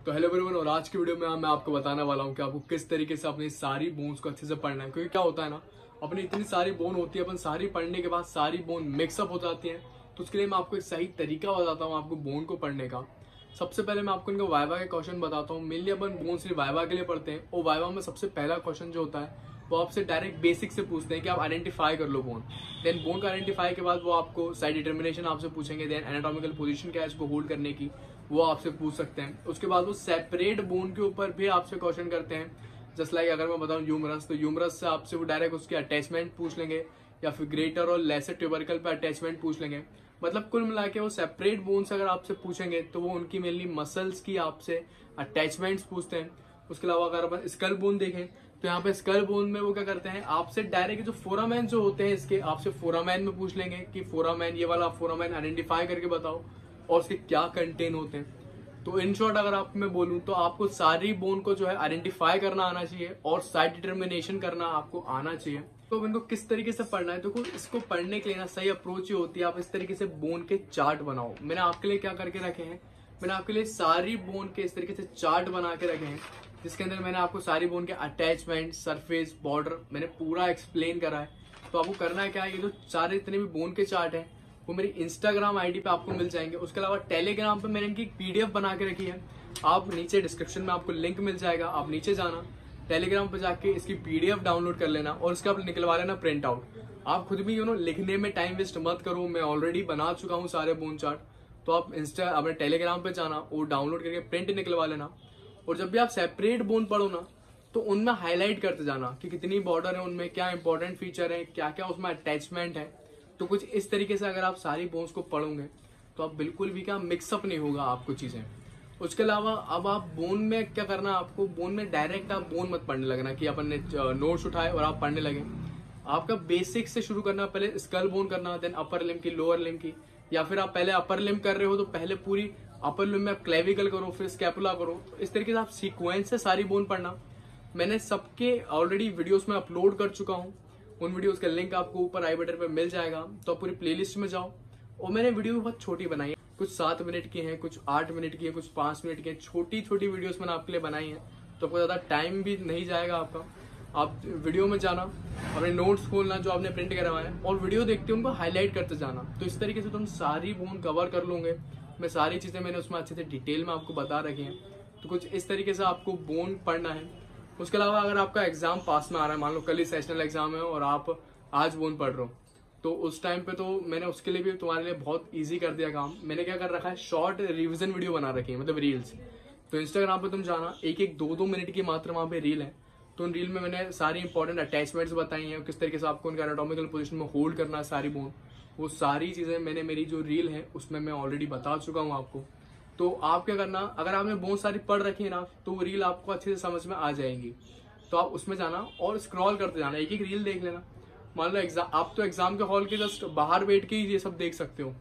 तो hello everyone, और आज की वीडियो में मैं आपको बताने वाला हूँ कि आपको किस तरीके से अपनी सारी बोन्स को अच्छे से पढ़ना है। क्योंकि क्या होता है ना, अपनी इतनी सारी बोन होती है, अपन सारी पढ़ने के बाद सारी बोन मिक्सअप हो जाती हैं। तो उसके लिए मैं आपको एक सही तरीका बताता हूँ आपको बोन को पढ़ने का। सबसे पहले मैं आपको इनका वाइवा के क्वेश्चन बताता हूँ। मेनली अपन बोन सिर्फ वाइवा के लिए पढ़ते हैं, और वाइवा में सबसे पहला क्वेश्चन जो होता है वो आपसे डायरेक्ट बेसिक से पूछते हैं कि आप आइडेंटिफाई कर लो बोन। देन बोन का आइडेंटिफाई के बाद वो आपको साइड डिटर्मिनेशन आपसे पूछेंगे। देन एनाटॉमिकल पोजीशन क्या है इसको होल्ड करने की, वो आपसे पूछ सकते हैं। उसके बाद वो सेपरेट बोन के ऊपर भी आपसे क्वेश्चन करते हैं। जस्ट लाइक अगर मैं बताऊं ह्यूमरस, तो ह्यूमरस से आपसे वो डायरेक्ट उसके अटैचमेंट पूछ लेंगे, या फिर ग्रेटर और लेसर ट्यूबरकल पे अटैचमेंट पूछ लेंगे। मतलब कुल मिला के वो सेपरेट बोन से अगर आपसे पूछेंगे तो वो उनकी मेनली मसल्स की आपसे अटैचमेंट्स पूछते हैं। उसके अलावा अगर अपन स्कल बोन देखें तो यहाँ पे स्कल बोन में वो क्या करते हैं, आपसे डायरेक्ट जो फोरामैन जो होते हैं इसके, आपसे फोरामैन में पूछ लेंगे कि फोरामैन, ये वाला फोरामैन आइडेंटिफाई करके बताओ और उसके क्या कंटेन होते हैं। तो इन शॉर्ट अगर आप मैं बोलूं तो आपको सारी बोन को जो है आइडेंटिफाई करना आना चाहिए और साइड डिटर्मिनेशन करना आपको आना चाहिए। तो इनको किस तरीके से पढ़ना है, तो इसको पढ़ने के लिए ना सही अप्रोच ये होती है, आप इस तरीके से बोन के चार्ट बनाओ। मैंने आपके लिए क्या करके रखे हैं, मैंने आपके लिए सारी बोन के इस तरीके से चार्ट बना के रखे हैं, जिसके अंदर मैंने आपको सारी बोन के अटैचमेंट, सरफेस, बॉर्डर मैंने पूरा एक्सप्लेन करा है। तो आपको करना है क्या है, ये जो सारे इतने भी बोन के चार्ट हैं वो मेरी इंस्टाग्राम आईडी पे आपको मिल जाएंगे। उसके अलावा टेलीग्राम पे मैंने इनकी पीडीएफ बना के रखी है। आप नीचे डिस्क्रिप्शन में आपको लिंक मिल जाएगा, आप नीचे जाना, टेलीग्राम पे जाके इसकी पीडीएफ डाउनलोड कर लेना और उसका आप निकलवा लेना प्रिंट आउट। आप खुद भी लिखने में टाइम वेस्ट मत करो, मैं ऑलरेडी बना चुका हूँ सारे बोन चार्ट। तो आप अपने टेलीग्राम पे जाना और डाउनलोड करके प्रिंट निकलवा लेना। और जब भी आप सेपरेट बोन पढ़ो ना तो उनमें हाईलाइट करते जाना कि कितनी बॉर्डर है, उनमें क्या इंपॉर्टेंट फीचर है, क्या क्या उसमें अटैचमेंट है। तो कुछ इस तरीके से अगर आप सारी बोन्स को पढ़ोगे तो आप बिल्कुल भी क्या मिक्सअप नहीं होगा आपको चीजें। उसके अलावा अब आप बोन में क्या करना, आपको बोन में डायरेक्ट आप बोन मत पढ़ने लगना कि अपन ने नोट्स उठाए और आप पढ़ने लगे। आपका बेसिक से शुरू करना, पहले स्कल बोन करना, देन अपर लिम्ब की, लोअर लिम्ब की, या फिर आप पहले अपर लिम्ब कर रहे हो तो पहले पूरी अपर लिम्ब में आप क्लेविकल करो, फिर स्कैपुला करो। तो इस तरीके से आप सीक्वेंस से सारी बोन पढ़ना। मैंने सबके ऑलरेडी वीडियोस में अपलोड कर चुका हूँ, उन वीडियोस का लिंक आपको ऊपर आई बटन पे मिल जाएगा। तो आप पूरी प्लेलिस्ट में जाओ। और मैंने वीडियो बहुत छोटी बनाई है, कुछ 7 मिनट की हैं, कुछ 8 मिनट की है, कुछ 5 मिनट की है। छोटी छोटी वीडियोस मैंने आपके लिए बनाई है, तो आपको ज्यादा टाइम भी नहीं जाएगा आपका। आप वीडियो में जाना, अपने नोट्स खोलना जो आपने प्रिंट करवाए हैं, और वीडियो देखते उनको हाईलाइट करते जाना। तो इस तरीके से तुम सारी बोन कवर कर लोगे। मैं सारी चीजें मैंने उसमें अच्छे से डिटेल में आपको बता रखी हैं। तो कुछ इस तरीके से आपको बोन पढ़ना है। उसके अलावा अगर आपका एग्जाम पास में आ रहा है, मान लो कल ही सेशनल एग्जाम है और आप आज बोन पढ़ रहे हो, तो उस टाइम पे तो मैंने उसके लिए भी तुम्हारे लिए बहुत इजी कर दिया काम। मैंने क्या कर रखा है, शॉर्ट रिवीजन वीडियो बना रखी है, मतलब रील्स। तो इंस्टाग्राम पे तुम जाना, एक एक 2-2 मिनट की मात्र वहां पे रील है। तो उन रील में मैंने सारी इंपॉर्टेंट अटैचमेंट्स बताई हैं, किस तरीके से आपको उनका एनाटॉमिकल पोजीशन में होल्ड करना है सारी बोन। वो सारी चीजें मैंने मेरी जो रील है उसमें मैं ऑलरेडी बता चुका हूँ आपको। तो आप क्या करना, अगर आपने बहुत सारी पढ़ रखी है ना तो वो रील आपको अच्छे से समझ में आ जाएंगी। तो आप उसमें जाना और स्क्रॉल करते जाना, एक एक रील देख लेना। मान लो एग्जाम, आप तो एग्जाम के हॉल के जस्ट बाहर बैठ के ही ये सब देख सकते हो।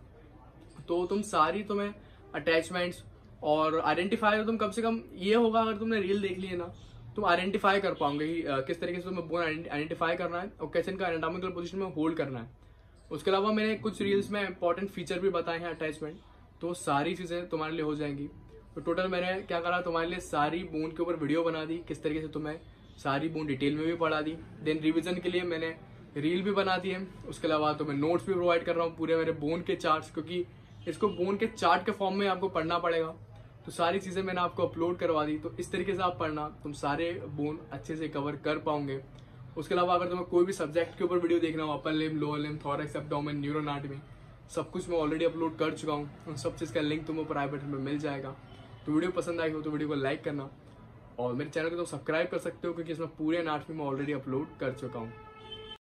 तो तुम सारी, तुम्हें अटैचमेंट्स और आइडेंटिफाई, तुम कम से कम ये होगा अगर तुमने रील देख ली है ना, तुम आइडेंटिफाई कर पाओगे कि किस तरीके से तुम्हें बोन आइडेंटिफाई करना है और कैसे इनका एनाटॉमिकल पोजीशन में होल्ड करना है। उसके अलावा मैंने कुछ रील्स में इंपॉर्टेंट फीचर भी बताए हैं अटैचमेंट, तो सारी चीजें तुम्हारे लिए हो जाएंगी। तो टोटल मैंने क्या करा, तुम्हारे लिए सारी बोन के ऊपर वीडियो बना दी, किस तरीके से तुम्हें सारी बोन डिटेल में भी पढ़ा दी। देन रिवीजन के लिए मैंने रील भी बना दी है। उसके अलावा तो मैं नोट्स भी प्रोवाइड कर रहा हूँ पूरे मेरे बोन के चार्ट्स, क्योंकि इसको बोन के चार्ट के फॉर्म में आपको पढ़ना पड़ेगा। तो सारी चीजें मैंने आपको अपलोड करवा दी। तो इस तरीके से आप पढ़ना, तुम सारे बोन अच्छे से कवर कर पाओगे। उसके अलावा अगर तुम्हें कोई भी सब्जेक्ट के ऊपर वीडियो देखना हो, upper limb, lower limb, thorax, abdomen, neuro anatomy, सब कुछ मैं ऑलरेडी अपलोड कर चुका हूँ। उन सब चीज का लिंक तुम्हें ऊपर आई बटन में मिल जाएगा। तो वीडियो पसंद आई हो तो वीडियो को लाइक करना, और मेरे चैनल को तो सब्सक्राइब कर सकते हो, क्योंकि इसमें पूरे एनाटॉमी में ऑलरेडी अपलोड कर चुका हूँ।